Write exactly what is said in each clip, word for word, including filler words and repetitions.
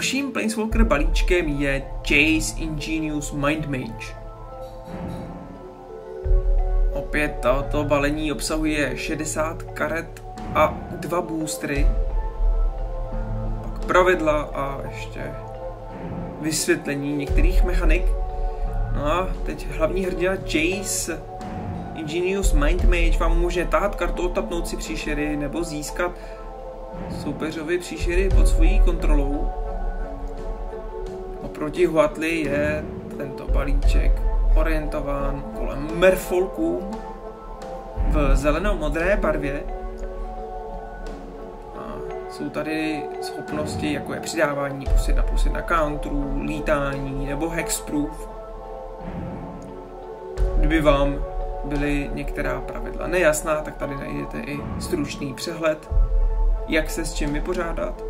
Dalším Planeswalker balíčkem je Jace Ingenious Mind Mage. Opět toto balení obsahuje šedesát karet a dva boostry. Pak pravidla a ještě vysvětlení některých mechanik. No a teď hlavní hrdina Jace Ingenious Mind Mage vám může tahat kartu, otapnout si příšery nebo získat soupeřovi příšery pod svojí kontrolou. Oproti Huatli je tento balíček orientován kolem merfolků v zelenou-modré barvě. A jsou tady schopnosti, jako je přidávání plus jedna plus jedna counterů, lítání nebo hexproof. Kdyby vám byly některá pravidla nejasná, tak tady najdete i stručný přehled, jak se s čím vypořádat.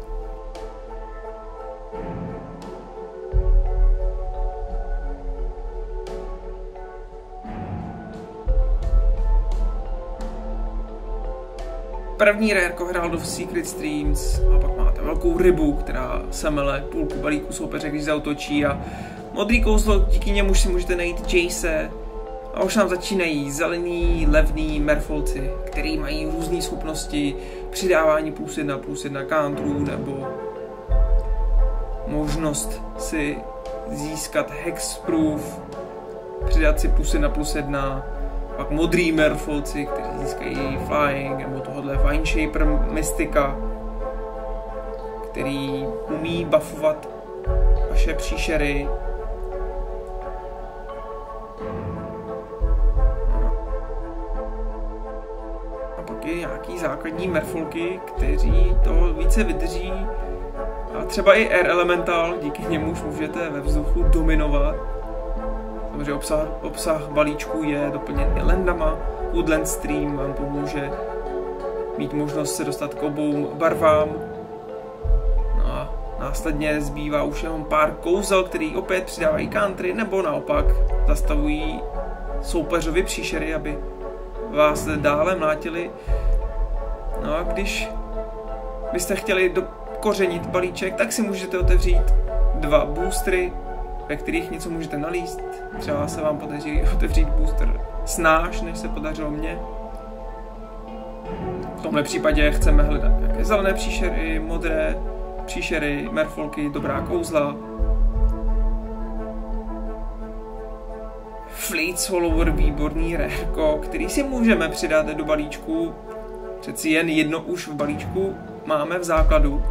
První rareko Herald's Secret Streams a pak máte velkou rybu, která semele půlku balíku soupeře, když zautočí, a modrý kouzlo, díky němu si můžete najít Jace. A už nám začínají zelený, levný merfolci, který mají různé schopnosti, přidávání plus jedna plus jedna counterů nebo možnost si získat hexproof, přidat si plus jedna plus jedna, pak modrý merfolci, kteří získají flying, nebo tohohle Vineshaper Mystika, který umí buffovat vaše příšery. A pak je nějaký základní merfolky, kteří to více vydrží. A třeba i Air Elemental, díky němuž můžete ve vzduchu dominovat. Samozřejmě obsah, obsah balíčku je doplněn landama. Woodland Stream vám pomůže mít možnost se dostat k obou barvám. No a následně zbývá už jenom pár kouzel, který opět přidávají country, nebo naopak zastavují soupeřovi příšery, aby vás dále mlátili. No a když byste chtěli dokořenit balíček, tak si můžete otevřít dva boostry, ve kterých něco můžete nalíst. Třeba se vám podaří otevřít booster snáš, než se podařilo mně. V tomhle případě chceme hledat nějaké zelené příšery, modré příšery, merfolky, dobrá kouzla. Fleet Swallower, výborný rareko, který si můžeme přidat do balíčku. Přeci jen jedno už v balíčku máme v základu.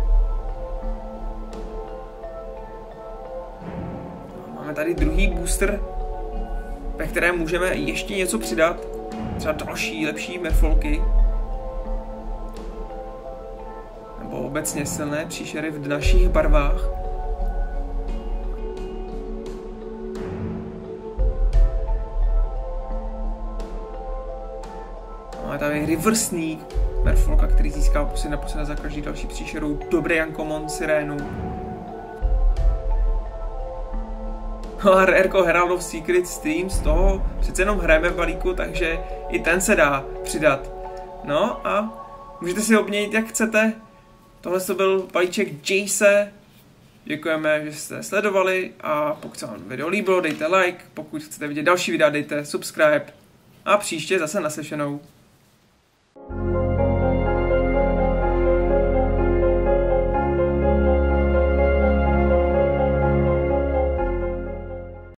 Máme tady druhý booster, ve kterém můžeme ještě něco přidat. Třeba další, lepší merfolky. Nebo obecně silné příšery v našich barvách. Máme tady reversní merfolka, který získá posledně na posledně za každý další příšeru. Dobrý uncommon sirénu. A rareko Herald's Secret Streams, toho přece jenom hrajeme v balíku, takže i ten se dá přidat. No a můžete si ho obměnit jak chcete. Tohle to byl balíček Jace. Děkujeme, že jste sledovali, a pokud se vám video líbilo, dejte like, pokud chcete vidět další videa, dejte subscribe a příště zase naslyšenou.